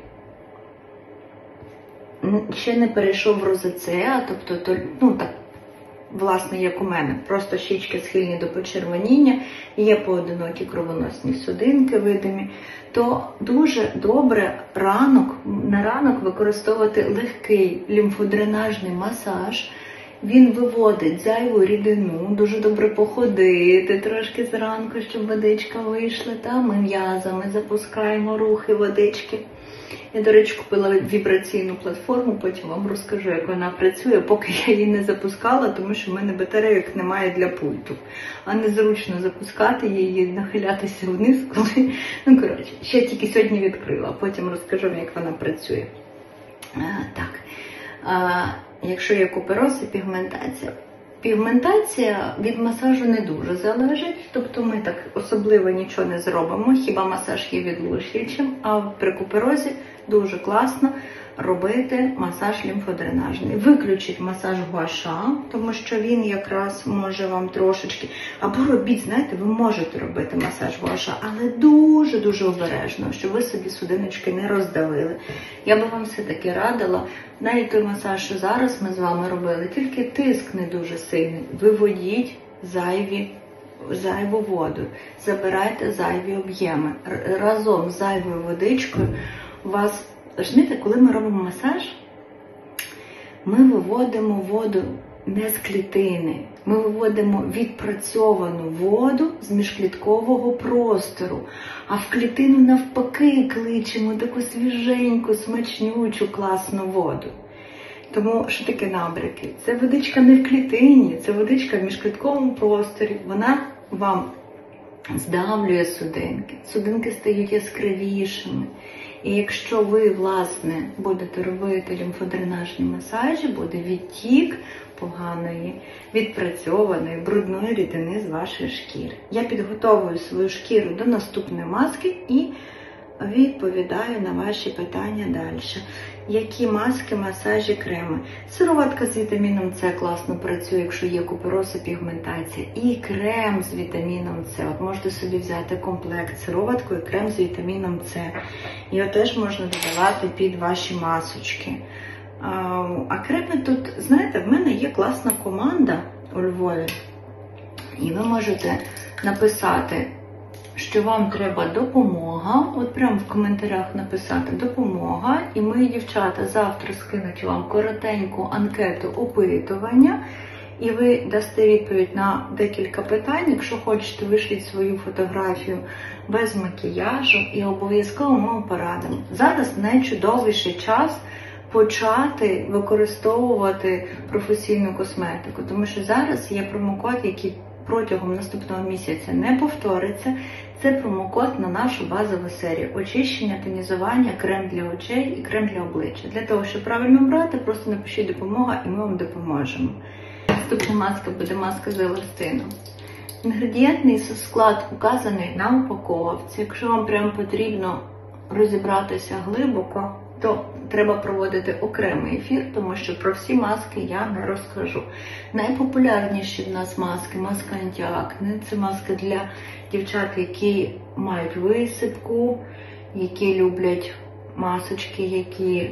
ще не перейшов в розацеа, тобто, то, ну так, власне, як у мене, просто щічки схильні до почервоніння, є поодинокі кровоносні судинки видимі, то дуже добре ранок, на ранок використовувати легкий лімфодренажний масаж. Він виводить зайву рідину, дуже добре походити трошки зранку, щоб водичка вийшла, та ми м'язами запускаємо рухи водички. Я, до речі, купила вібраційну платформу, потім вам розкажу, як вона працює, поки я її не запускала, тому що в мене батарейок немає для пульту. А незручно запускати її, нахилятися вниз, коли... Ну, коротше, ще тільки сьогодні відкрила, потім розкажу, як вона працює. А, так. А, якщо є купероз і пігментація, Пігментація від масажу не дуже залежить, тобто ми так особливо нічого не зробимо, хіба масаж є відлущуючим, а при куперозі дуже класно робити масаж лімфодренажний. Виключіть масаж гуаша, тому що він якраз може вам трошечки, або робіть, знаєте, ви можете робити масаж гуаша, але дуже-дуже обережно, щоб ви собі судиночки не роздавили. Я би вам все-таки радила, навіть той масаж, що зараз ми з вами робили, тільки тиск не дуже сильний. Виводіть зайві зайву воду, забирайте зайві об'єми. Разом з зайвою водичкою у вас, розумієте, коли ми робимо масаж, ми виводимо воду не з клітини. Ми виводимо відпрацьовану воду з міжкліткового простору, а в клітину навпаки кличемо таку свіженьку, смачнючу, класну воду. Тому що таке набряки? Це водичка не в клітині, це водичка в міжклітковому просторі. Вона вам здавлює судинки. Судинки стають яскравішими. І якщо ви, власне, будете робити лімфодренажні масажі, буде відтік поганої, відпрацьованої, брудної рідини з вашої шкіри. Я підготовую свою шкіру до наступної маски і відповідаю на ваші питання далі. Які маски, масажі, креми? Сироватка з вітаміном С класно працює, якщо є купероз і пігментація. І крем з вітаміном С. От можете собі взяти комплект сироватку і крем з вітаміном С. Його теж можна додавати під ваші масочки. А креми тут, знаєте, в мене є класна команда у Львові. І ви можете написати, що вам треба допомога, от прямо в коментарях написати допомога, і мої дівчата завтра скинуть вам коротеньку анкету опитування, і ви дасте відповідь на декілька питань. Якщо хочете, вишліть свою фотографію без макіяжу і обов'язково ми вам порадимо. Зараз найчудовіший час почати використовувати професійну косметику, тому що зараз є промокод, який протягом наступного місяця не повториться. Це промокод на нашу базову серію. Очищення, тонізування, крем для очей і крем для обличчя. Для того, щоб правильно брати, просто напишіть допомога і ми вам допоможемо. Наступна маска буде маска з еластином. Інгредієнтний склад указаний на упаковці. Якщо вам прям потрібно розібратися глибоко, то треба проводити окремий ефір, тому що про всі маски я не розкажу. Найпопулярніші в нас маски, маска антиакне. Це маска для дівчат, які мають висипку, які люблять масочки, які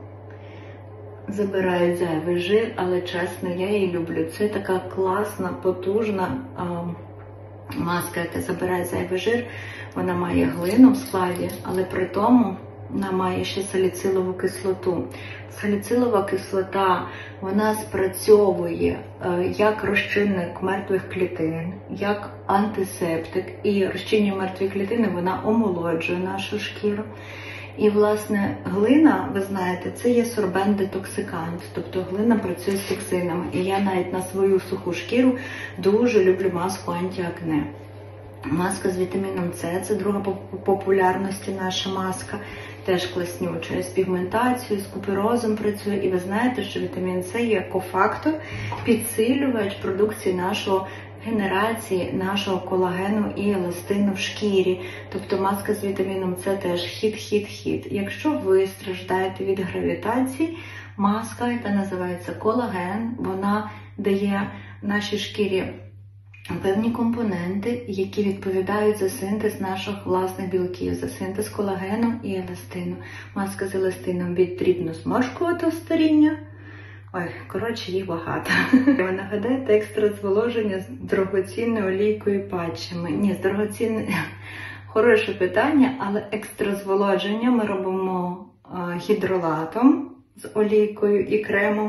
забирають зайвий жир, але чесно, я її люблю. Це така класна, потужна а, маска, яка забирає зайвий жир. Вона має глину в складі, але при тому вона має ще саліцилову кислоту. Саліцилова кислота, вона спрацьовує е, як розчинник мертвих клітин, як антисептик. І розчинює мертві клітини, вона омолоджує нашу шкіру. І, власне, глина, ви знаєте, це є сорбент-детоксикант, тобто глина працює з токсинами. І я навіть на свою суху шкіру дуже люблю маску антиакне. Маска з вітаміном С, це друга по популярності наша маска, теж класнюча, з пігментацією, з куперозом працює. І ви знаєте, що вітамін С є кофактор, підсилювач продукції нашого генерації нашого колагену і еластину в шкірі. Тобто маска з вітаміном С теж хід-хід-хід. Якщо ви страждаєте від гравітації, маска, яка називається колаген, вона дає нашій шкірі певні компоненти, які відповідають за синтез наших власних білків, за синтез колагену і еластину. Маска з еластином від дрібнозморшкуватого старіння. Ой, коротше, їх багато. Ви нагадаєте, екстра зволоження з дорогоцінною олійкою і патчами. Ні, з дорогоцінною... Хороше питання, але екстра зволоження ми робимо гідролатом з олійкою і кремом,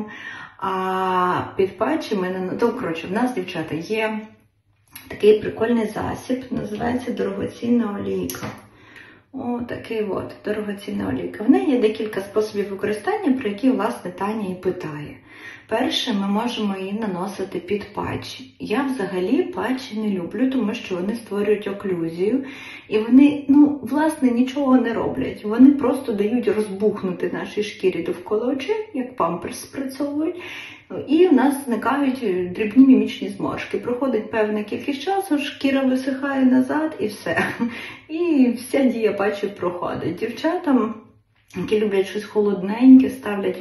а під патчами... То, коротше, в нас, дівчата, є такий прикольний засіб, називається дорогоцінна олійка. О, такий от, дорогоцінна олійка. В неї є декілька способів використання, про які, власне, Таня і питає. Перше, ми можемо її наносити під патчі. Я взагалі патчі не люблю, тому що вони створюють оклюзію. І вони, ну, власне, нічого не роблять. Вони просто дають розбухнути нашій шкірі довкола очей, як памперс спрацьовують. І в нас зникають дрібні мімічні зморшки. Проходить певна кількість часу, шкіра висихає назад і все. І вся дія патчів проходить. Дівчатам, які люблять щось холодненьке, ставлять...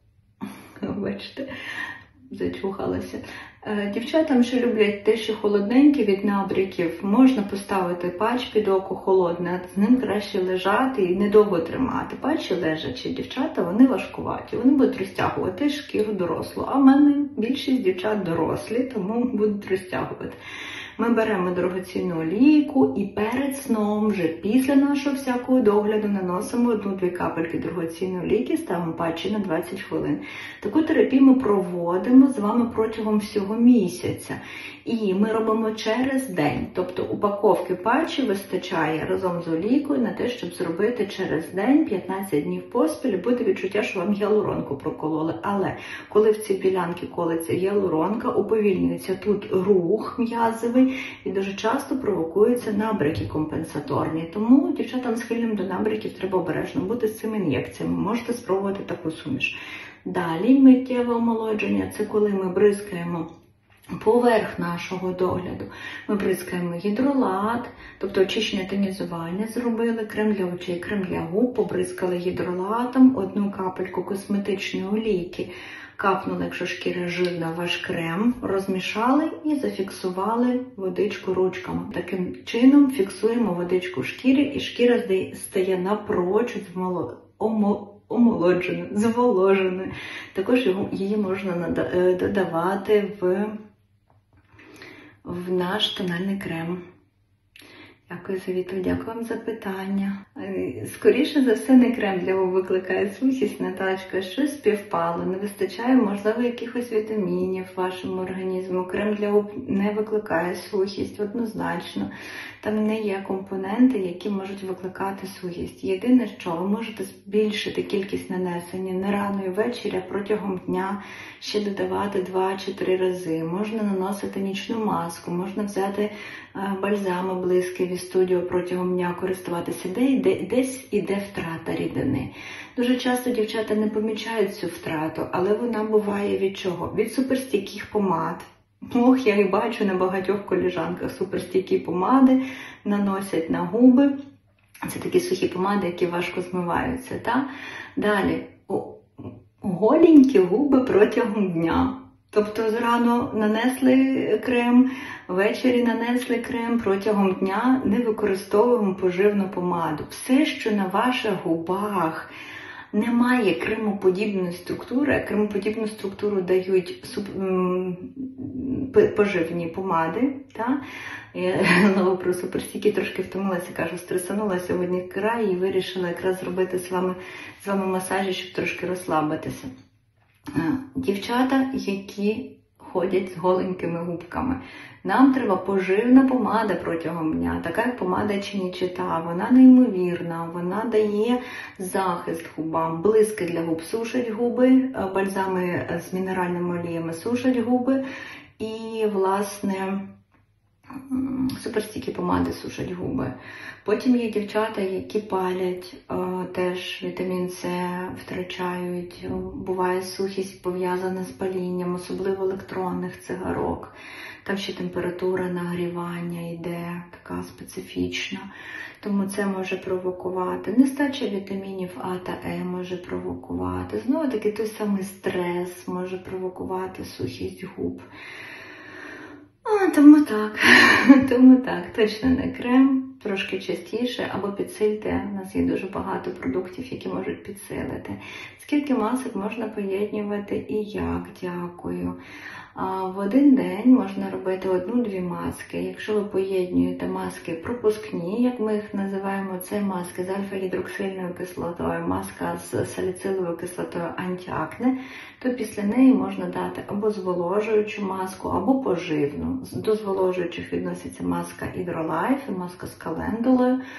Бачите, зачухалася. Дівчатам, що люблять те, що холодненьке від набряків, можна поставити патч під око холодне, з ним краще лежати і недовго тримати. Патчі лежачі, дівчата, вони важкуваті, вони будуть розтягувати шкіру дорослу. А в мене більшість дівчат дорослі, тому будуть розтягувати. Ми беремо дорогоцінну олійку і перед сном, вже після нашого всякого догляду, наносимо одну-дві капельки дорогоцінної олійки, ставимо патчі на двадцять хвилин. Таку терапію ми проводимо з вами протягом всього місяця. І ми робимо через день. Тобто упаковки патчі вистачає разом з олійкою на те, щоб зробити через день, п'ятнадцять днів поспіль, буде відчуття, що вам гіалуронку прокололи. Але коли в ці ділянки колиться гіалуронка, уповільнюється тут рух м'язовий і дуже часто провокуються набряки компенсаторні. Тому дівчатам схильним до набряків треба обережно бути з цими ін'єкціями. Можете спробувати таку суміш. Далі миттєве омолодження – це коли ми бризкаємо поверх нашого догляду. Ми бризкаємо гідролат, тобто очищення тонізування зробили, крем для очей, крем для губ, побризкали гідролатом, одну капельку косметичної олійки, капнули, якщо шкіра жирна, ваш крем, розмішали і зафіксували водичку ручками. Таким чином фіксуємо водичку в шкірі, і шкіра стає напрочуд омолодженою, зволоженою. Також її можна додавати в в наш тональний крем. Дякую за відповідь, дякую вам за питання. Скоріше за все, не крем для губ викликає сухість, Наталочка, щось співпало, не вистачає, можливо, якихось вітамінів вашому організму. Крем для губ не викликає сухість, однозначно. Там не є компоненти, які можуть викликати сухість. Єдине, що ви можете збільшити кількість нанесення не рано і ввечері, а протягом дня ще додавати два чи три рази. Можна наносити нічну маску, можна взяти бальзами блискаві студіо протягом дня користуватися, де, десь іде втрата рідини. Дуже часто дівчата не помічають цю втрату, але вона буває від чого? Від суперстійких помад. Ох, я і бачу на багатьох коліжанках суперстійкі помади наносять на губи. Це такі сухі помади, які важко змиваються. Та? Далі, голенькі губи протягом дня. Тобто зрано нанесли крем, ввечері нанесли крем, протягом дня не використовуємо поживну помаду. Все, що на ваших губах немає кремоподібної структури, а кремоподібну структуру дають суп... поживні помади. Та? Я знову про суперстійкі трошки втомилася, кажу, стресанула сьогодні край і вирішила якраз зробити з вами, з вами масажі, щоб трошки розслабитися. Дівчата, які ходять з голенькими губками. Нам треба поживна помада протягом дня, така як помада Чинічита. Вона неймовірна, вона дає захист губам, блиски для губ сушать губи, бальзами з мінеральними оліями сушать губи і, власне, суперстійкі помади сушать губи. Потім є дівчата, які палять, теж вітамін С втрачають, буває сухість пов'язана з палінням, особливо електронних цигарок. Там ще температура нагрівання йде, така специфічна. Тому це може провокувати. Нестача вітамінів А та Е може провокувати. Знову таки той самий стрес може провокувати сухість губ. А, тому так, тому так, точно не крем, трошки частіше, або підсильте, у нас є дуже багато продуктів, які можуть підсилити. Скільки масок можна поєднувати і як, дякую. В один день можна робити одну-дві маски. Якщо ви поєднуєте маски пропускні, як ми їх називаємо, це маски з альфа-гідроксильною кислотою, маска з саліциловою кислотою антиакне, то після неї можна дати або зволожуючу маску, або поживну. До зволожуючих відноситься маска Hydrolife і маска з календулою.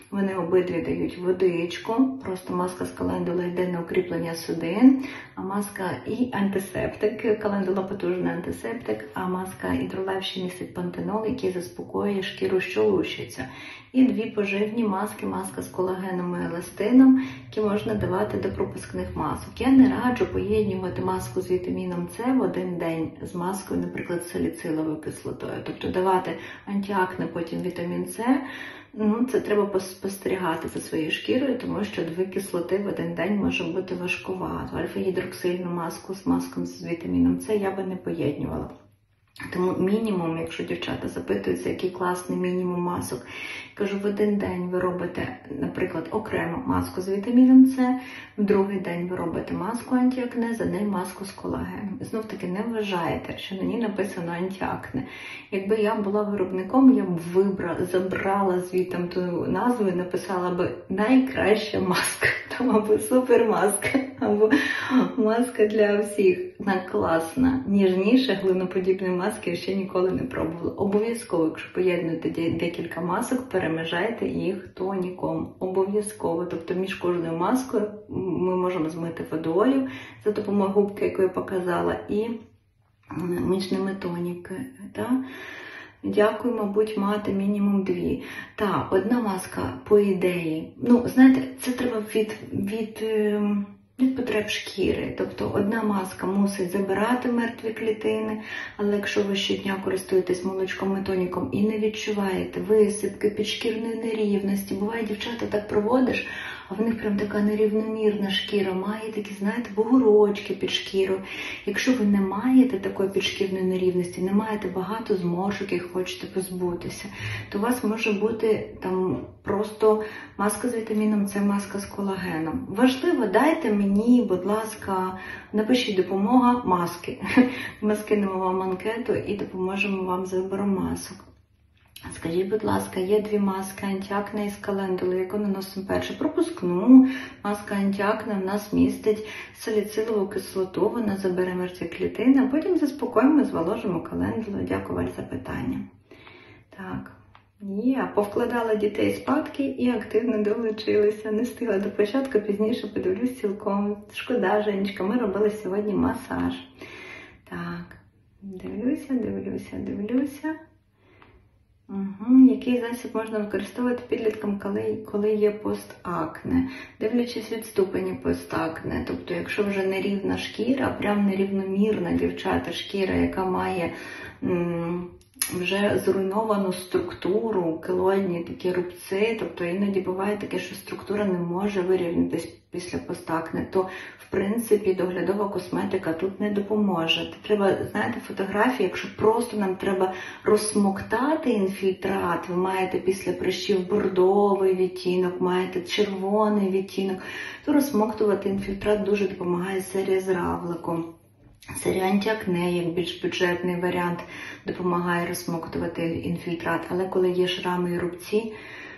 Вони обидві дають водичку, просто маска з календули йде на укріплення судин, а маска і антисептик, календула потужний антисептик, а маска Hydrolife ще містить пантенол, який заспокоює шкіру, що лущиться. І дві поживні маски, маска з колагеном і еластином, які можна давати до пропускних масок. Я не раджу поєднувати маску з вітаміном С в один день з маскою, наприклад, з саліциловою кислотою. Тобто давати антиакне, потім вітамін С, ну, це треба спостерігати за своєю шкірою, тому що дві кислоти в один день може бути важкувато. Альфа-гідроксильну маску з маском з вітаміном С я би не поєднувала. Тому мінімум, якщо дівчата запитуються, який класний мінімум масок, кажу, в один день ви робите, наприклад, окремо маску з вітаміном С, в другий день ви робите маску антиакне, за день маску з колагеном. Знов таки не вважаєте, що на ній написано антиакне. Якби я була виробником, я б вибрала, забрала звітом ту назву і написала б найкраща маска, там або супермаска, або маска для всіх. Вона класна, ніжніша, глиноподібної маски я ще ніколи не пробувала. Обов'язково, якщо поєднуєте декілька масок, перемежайте їх тоніком. Обов'язково. Тобто між кожною маскою ми можемо змити водою за допомогою губки, яку я показала, і між ними тоніки. Так? Дякую, мабуть, мати мінімум дві. Так, одна маска, по ідеї. Ну, знаєте, це треба від... від від потреб шкіри. Тобто одна маска мусить забирати мертві клітини, але якщо ви щодня користуєтесь молочком і тоніком і не відчуваєте висипки, підшкірної нерівності, буває, дівчата так проводиш, а в них прям така нерівномірна шкіра, має такі, знаєте, бугорочки під шкірою. Якщо ви не маєте такої підшкірної нерівності, не маєте багато зморшок, яких хочете позбутися, то у вас може бути там просто маска з вітаміном С, маска з колагеном. Важливо, дайте мені, будь ласка, напишіть допомога маски. Ми скинемо вам анкету і допоможемо вам з вибором масок. Скажіть, будь ласка, є дві маски антиакне із календули, яку наносимо перше? Пропускну. Маска антиакне в нас містить саліцилову кислоту, вона забере мертві клітини, а потім заспокоїмо, зволожимо календулу. Дякую за питання. Так, є, повкладала дітей спадки і активно долучилися. Не встигла до початку, пізніше подивлюсь цілком. Шкода, Женечка, ми робили сьогодні масаж. Так, дивлюся, дивлюся, дивлюся. Угу. Який засіб можна використовувати підліткам, коли, коли є постакне? Дивлячись від ступені постакне. Тобто, якщо вже нерівна шкіра, прям нерівномірна, дівчата, шкіра, яка має м, вже зруйновану структуру, килоїдні такі рубці, тобто іноді буває таке, що структура не може вирівнятися після постакне, то в принципі доглядова косметика тут не допоможе. Треба, знаєте, фотографії, якщо просто нам треба розсмоктати інфільтрат, ви маєте після прищів бордовий відтінок, маєте червоний відтінок, то розсмоктувати інфільтрат дуже допомагає серія з равликом. Серія антиакне, як більш бюджетний варіант, допомагає розсмоктувати інфільтрат, але коли є шрами і рубці,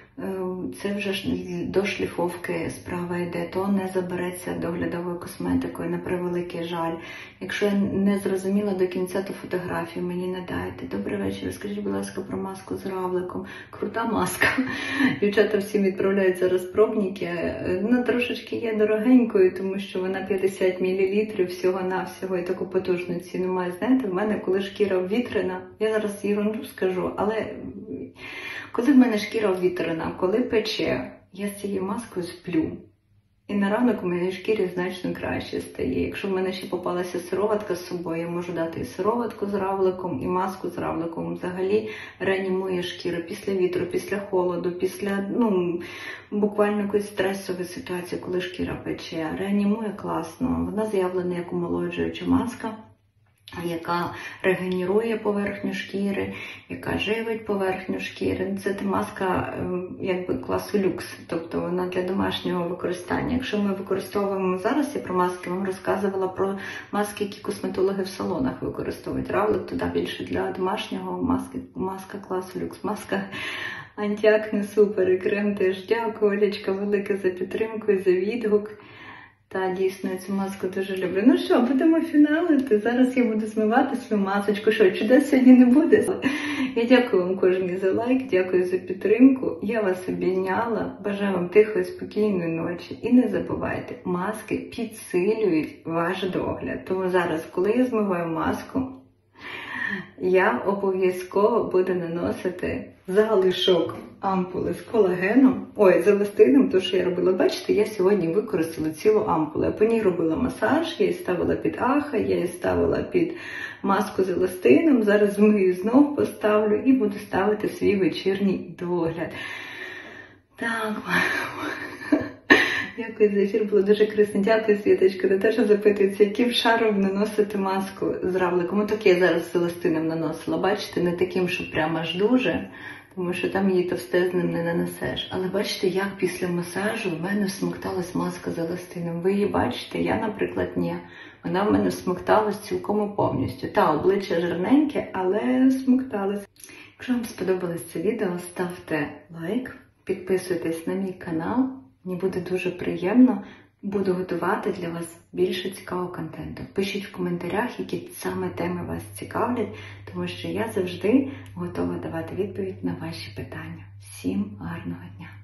це вже до шліфовки справа йде, то не забереться доглядовою косметикою, на превеликий жаль. Якщо я не зрозуміла до кінця, то фотографію мені не дайте. Добрий вечір, скажіть, будь ласка, про маску з равликом. Крута маска. Дівчата всім відправляють зараз пробники. Вона трошечки є дорогенькою, тому що вона п'ятдесят мілілітрів всього-навсього і таку потужну ціну має. Знаєте, в мене, коли шкіра вітряна, я зараз ерунду скажу, але коли в мене шкіра вітряна, коли пече, я з цією маскою сплю. І на ранок у мене шкірі значно краще стає. Якщо в мене ще попалася сироватка з собою, я можу дати і сироватку з равликом, і маску з равликом. Взагалі реанімує шкіру після вітру, після холоду, після, ну, буквально якоїсь стресової ситуації, коли шкіра пече. Реанімує класно. Вона заявлена як омолоджуюча маска, яка регенерує поверхню шкіри, яка живить поверхню шкіри. Це маска якби класу люкс, тобто вона для домашнього використання. Якщо ми використовуємо зараз, я про маски вам розказувала про маски, які косметологи в салонах використовують. Равлик туди більше для домашнього, маски, маска класу люкс, маска антиакне супер, і крем теж. Дякую, Олечка, велике за підтримку і за відгук. Та, дійсно, я цю маску дуже люблю. Ну що, будемо фіналити. Зараз я буду змивати свою масочку. Що, чудес сьогодні не буде? Я дякую вам кожній за лайк, дякую за підтримку. Я вас обійняла. Бажаю вам тихої, спокійної ночі. І не забувайте, маски підсилюють ваш догляд. Тому зараз, коли я змиваю маску, я обов'язково буду наносити залишок ампули з колагеном, ой, з еластином, то, що я робила. Бачите, я сьогодні використала цілу ампулу. Я по ній робила масаж, я її ставила під аха, я її ставила під маску з еластином. Зараз змию, знов поставлю і буду ставити свій вечірній догляд. Так, дякую за ефір, було дуже корисно. Дякую, Світочка, за те, що запитується, яким шаром наносити маску з равликом. Отак я зараз з еластином наносила. Бачите, не таким, що прямо аж дуже, тому що там її товстезним не нанесеш. Але бачите, як після масажу в мене всмокталась маска з еластином. Ви її бачите? Я, наприклад, ні. Вона в мене всмокталась цілком і повністю. Та, обличчя жирненьке, але всмокталась. Якщо вам сподобалось це відео, ставте лайк, підписуйтесь на мій канал. Мені буде дуже приємно. Буду готувати для вас більше цікавого контенту. Пишіть в коментарях, які саме теми вас цікавлять, тому що я завжди готова давати відповідь на ваші питання. Всім гарного дня!